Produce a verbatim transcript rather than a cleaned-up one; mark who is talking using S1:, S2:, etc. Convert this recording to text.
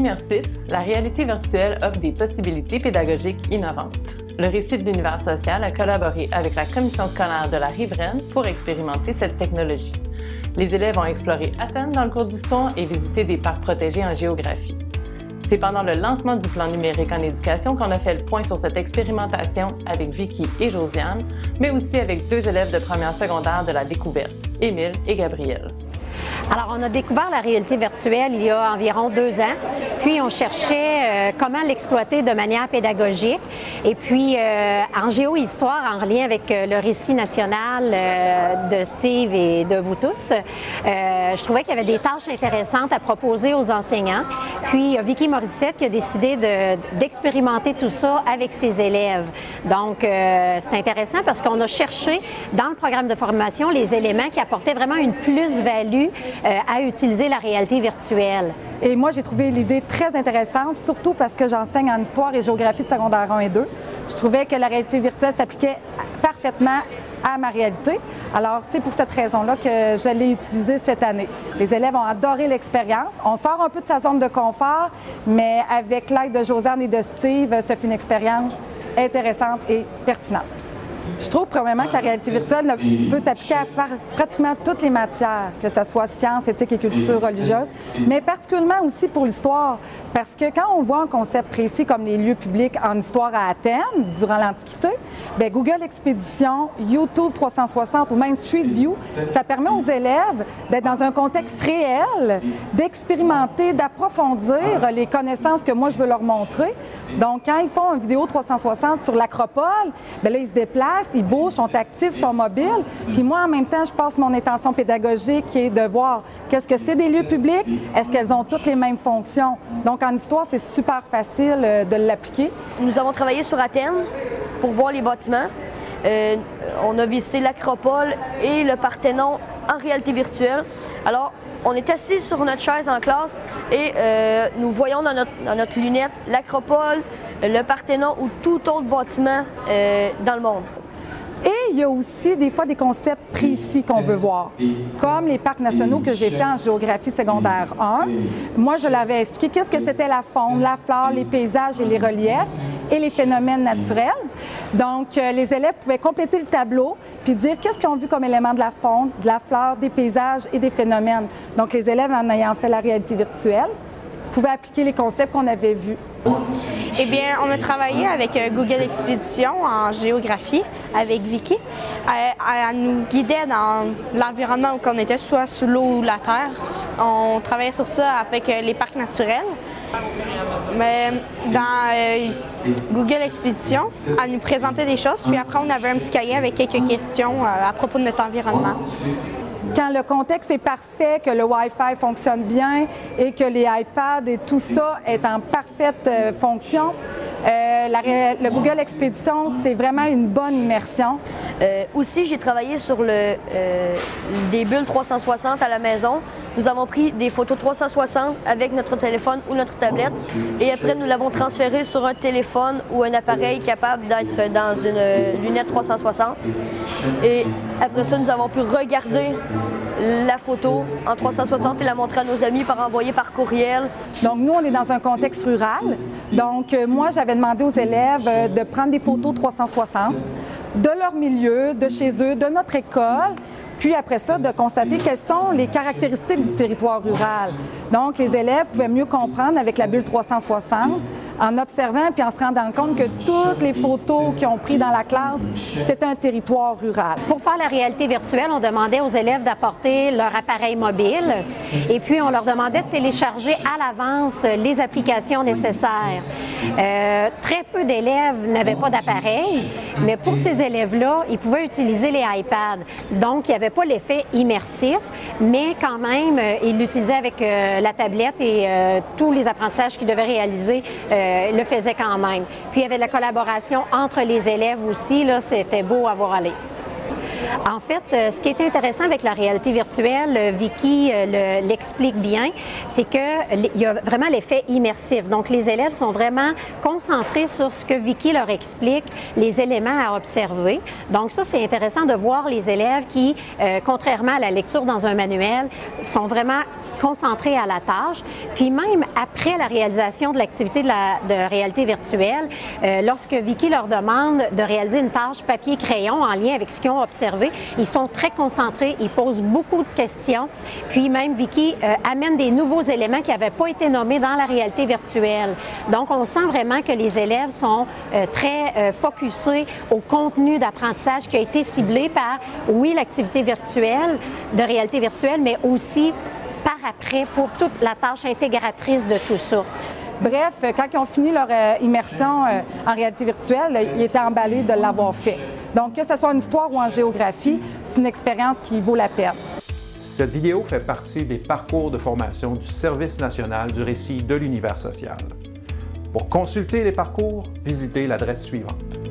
S1: Immersif, la réalité virtuelle offre des possibilités pédagogiques innovantes. Le Récit de l'univers social a collaboré avec la commission scolaire de la Riveraine pour expérimenter cette technologie. Les élèves ont exploré Athènes dans le cours d'histoire et visité des parcs protégés en géographie. C'est pendant le lancement du plan numérique en éducation qu'on a fait le point sur cette expérimentation avec Vicky et Josiane, mais aussi avec deux élèves de première secondaire de la découverte, Émile et Gabriel.
S2: Alors, on a découvert la réalité virtuelle il y a environ deux ans, puis on cherchait euh, comment l'exploiter de manière pédagogique. Et puis, euh, en géohistoire, en lien avec euh, le récit national euh, de Steve et de vous tous, euh, je trouvais qu'il y avait des tâches intéressantes à proposer aux enseignants. Puis, Vicky Morissette qui a décidé de, d'expérimenter tout ça avec ses élèves. Donc, euh, c'est intéressant parce qu'on a cherché dans le programme de formation les éléments qui apportaient vraiment une plus-value Euh, à utiliser la réalité virtuelle.
S3: Et moi, j'ai trouvé l'idée très intéressante, surtout parce que j'enseigne en histoire et géographie de secondaire un et deux. Je trouvais que la réalité virtuelle s'appliquait parfaitement à ma réalité. Alors, c'est pour cette raison-là que je l'ai utilisée cette année. Les élèves ont adoré l'expérience. On sort un peu de sa zone de confort, mais avec l'aide de Josiane et de Steve, ça fait une expérience intéressante et pertinente. Je trouve premièrement que la réalité virtuelle peut s'appliquer à pratiquement toutes les matières, que ce soit sciences, éthique et culture religieuse, mais particulièrement aussi pour l'histoire. Parce que quand on voit un concept précis comme les lieux publics en histoire à Athènes, durant l'Antiquité, bien, Google Expédition, YouTube trois cent soixante ou même Street View, ça permet aux élèves d'être dans un contexte réel, d'expérimenter, d'approfondir les connaissances que moi je veux leur montrer. Donc, quand ils font une vidéo trois cent soixante sur l'Acropole, bien là, ils se déplacent, ils bougent, sont actifs, sont mobiles. Puis moi, en même temps, je passe mon intention pédagogique qui est de voir qu'est-ce que c'est des lieux publics, est-ce qu'elles ont toutes les mêmes fonctions. Donc, en histoire, c'est super facile de l'appliquer.
S4: Nous avons travaillé sur Athènes pour voir les bâtiments. Euh, on a visité l'Acropole et le Parthénon en réalité virtuelle. Alors, on est assis sur notre chaise en classe et euh, nous voyons dans notre, dans notre lunette l'Acropole, le Parthénon ou tout autre bâtiment euh, dans le monde.
S3: Et il y a aussi des fois des concepts précis qu'on veut voir, comme les parcs nationaux que j'ai fait en géographie secondaire un. Moi, je l'avais expliqué qu'est-ce que c'était la faune, la flore, les paysages et les reliefs et les phénomènes naturels. Donc, euh, les élèves pouvaient compléter le tableau puis dire qu'est-ce qu'ils ont vu comme éléments de la faune, de la flore, des paysages et des phénomènes. Donc, les élèves, en ayant fait la réalité virtuelle, pouvaient appliquer les concepts qu'on avait vus.
S5: Eh bien, on a travaillé avec Google Expédition en géographie, avec Vicky. Elle, elle nous guidait dans l'environnement où on était, soit sous l'eau ou la terre. On travaillait sur ça avec les parcs naturels. Mais dans euh, Google Expédition, elle nous présentait des choses, puis après on avait un petit cahier avec quelques questions euh, à propos de notre environnement.
S3: Quand le contexte est parfait, que le Wi-Fi fonctionne bien et que les iPads et tout ça est en parfaite euh, fonction, euh, la, le Google Expédition, c'est vraiment une bonne immersion.
S4: Euh, aussi, j'ai travaillé sur le, euh, des bulles trois cent soixante à la maison. Nous avons pris des photos trois cent soixante avec notre téléphone ou notre tablette et après nous l'avons transféré sur un téléphone ou un appareil capable d'être dans une lunette trois cent soixante. Et après ça, nous avons pu regarder la photo en trois cent soixante et la montrer à nos amis par envoyer par courriel.
S3: Donc nous, on est dans un contexte rural. Donc euh, moi, j'avais demandé aux élèves euh, de prendre des photos trois cent soixante de leur milieu, de chez eux, de notre école. Puis après ça, de constater quelles sont les caractéristiques du territoire rural. Donc, les élèves pouvaient mieux comprendre avec la bulle trois cent soixante en observant puis en se rendant compte que toutes les photos qu'ils ont prises dans la classe, c'était un territoire rural.
S2: Pour faire la réalité virtuelle, on demandait aux élèves d'apporter leur appareil mobile et puis on leur demandait de télécharger à l'avance les applications nécessaires. Euh, très peu d'élèves n'avaient pas d'appareil, mais pour ces élèves-là, ils pouvaient utiliser les iPads. Donc, il n'y avait pas l'effet immersif, mais quand même, euh, ils l'utilisaient avec euh, la tablette et euh, tous les apprentissages qu'ils devaient réaliser euh, le faisaient quand même. Puis, il y avait de la collaboration entre les élèves aussi, là, c'était beau à voir aller. En fait, ce qui est intéressant avec la réalité virtuelle, Vicky l'explique bien, c'est qu'il y a vraiment l'effet immersif. Donc, les élèves sont vraiment concentrés sur ce que Vicky leur explique, les éléments à observer. Donc, ça, c'est intéressant de voir les élèves qui, euh, contrairement à la lecture dans un manuel, sont vraiment concentrés à la tâche. Puis même après la réalisation de l'activité de, la, de réalité virtuelle, euh, lorsque Vicky leur demande de réaliser une tâche papier-crayon en lien avec ce qu'ils ont observé, ils sont très concentrés, ils posent beaucoup de questions. Puis même Vicky euh, amène des nouveaux éléments qui n'avaient pas été nommés dans la réalité virtuelle. Donc, on sent vraiment que les élèves sont euh, très euh, focusés au contenu d'apprentissage qui a été ciblé par, oui, l'activité virtuelle, de réalité virtuelle, mais aussi par après pour toute la tâche intégratrice de tout ça.
S3: Bref, quand ils ont fini leur euh, immersion euh, en réalité virtuelle, ils étaient emballés de l'avoir fait. Donc, que ce soit en histoire ou en géographie, c'est une expérience qui vaut la peine.
S6: Cette vidéo fait partie des parcours de formation du Service national du récit de l'univers social. Pour consulter les parcours, visitez l'adresse suivante.